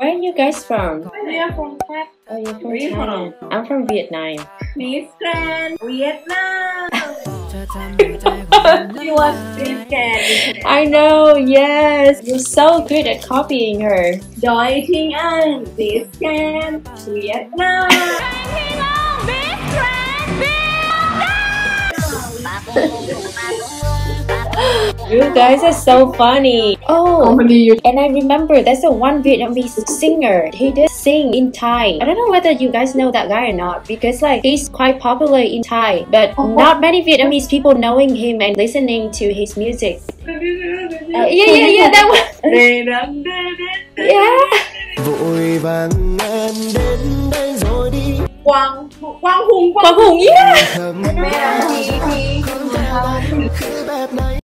Where are you guys from? We are from Thailand. Oh, you're from Where you Thailand. I'm from Vietnam. Miss Grand Vietnam. You are Miss Grand. I know, yes. You're so good at copying her. Đôi Thiên Anh, Miss Grand Vietnam. You guys are so funny. Oh, and I remember there's a one Vietnamese singer. He did sing in Thai. I don't know whether you guys know that guy or not, because like he's quite popular in Thai, but not many Vietnamese people knowing him and listening to his music. Yeah, that one. Yeah. Quang Hùng, Quang Hùng, yeah.